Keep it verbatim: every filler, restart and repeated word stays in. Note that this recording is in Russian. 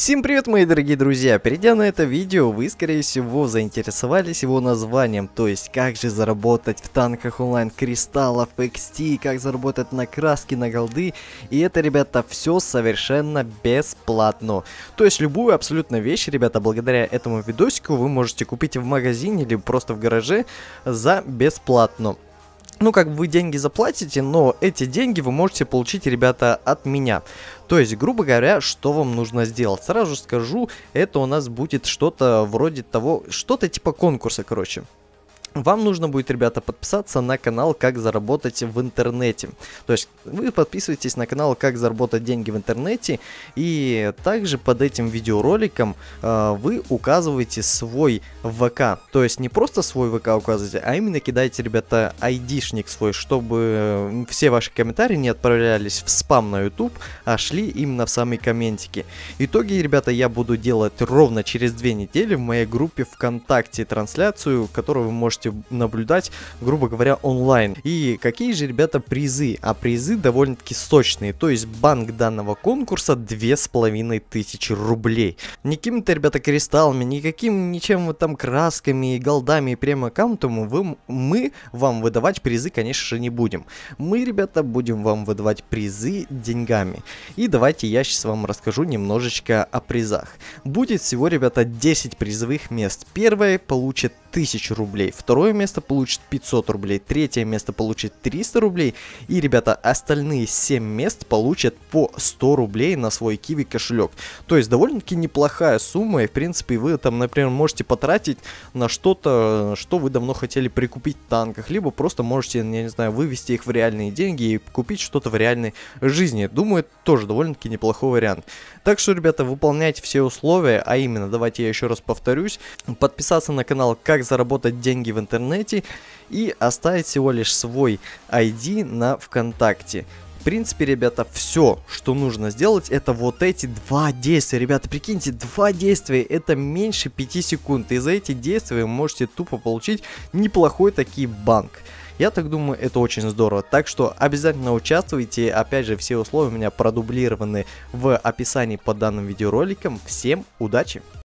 Всем привет, мои дорогие друзья! Перейдя на это видео, вы, скорее всего, заинтересовались его названием, то есть как же заработать в танках онлайн кристаллов, икс ти, как заработать на краски, на голды. И это, ребята, все совершенно бесплатно. То есть любую абсолютно вещь, ребята, благодаря этому видосику вы можете купить в магазине или просто в гараже за бесплатно. Ну, как бы вы деньги заплатите, но эти деньги вы можете получить, ребята, от меня. То есть, грубо говоря, что вам нужно сделать? Сразу скажу, это у нас будет что-то вроде того, что-то типа конкурса, короче. Вам нужно будет, ребята, подписаться на канал «Как заработать в интернете». То есть вы подписываетесь на канал «Как заработать деньги в интернете», и также под этим видеороликом э, вы указываете свой ВК. То есть не просто свой ВК указываете, а именно кидаете, ребята, айдишник свой, чтобы все ваши комментарии не отправлялись в спам на YouTube, а шли именно в самые комментики. Итоги, ребята, я буду делать ровно через две недели в моей группе ВКонтакте трансляцию, которую вы можете наблюдать, грубо говоря, онлайн. И какие же, ребята, призы? А призы довольно-таки сочные. То есть банк данного конкурса две с половиной тысячи рублей. Никакими-то, ребята, кристаллами, никаким ничем вот там красками, голдами и прем-аккаунтом вы, мы вам выдавать призы, конечно же, не будем. Мы, ребята, будем вам выдавать призы деньгами. И давайте я сейчас вам расскажу немножечко о призах. Будет всего, ребята, десять призовых мест. Первое получит тысячу рублей, второе место получит пятьсот рублей, третье место получит триста рублей, и, ребята, остальные семь мест получат по сто рублей на свой Kiwi кошелек. То есть довольно-таки неплохая сумма, и, в принципе, вы там, например, можете потратить на что-то, что вы давно хотели прикупить в танках, либо просто можете, я не знаю, вывести их в реальные деньги и купить что-то в реальной жизни. Думаю, это тоже довольно-таки неплохой вариант. Так что, ребята, выполняйте все условия, а именно, давайте я еще раз повторюсь, подписаться на канал «Как заработать деньги в интернете» и оставить всего лишь свой ай ди на ВКонтакте. В принципе, ребята, все, что нужно сделать, это вот эти два действия. Ребята, прикиньте, два действия, это меньше пяти секунд. И за эти действия вы можете тупо получить неплохой таки банк. Я так думаю, это очень здорово. Так что обязательно участвуйте. Опять же, все условия у меня продублированы в описании под данным видеороликом. Всем удачи!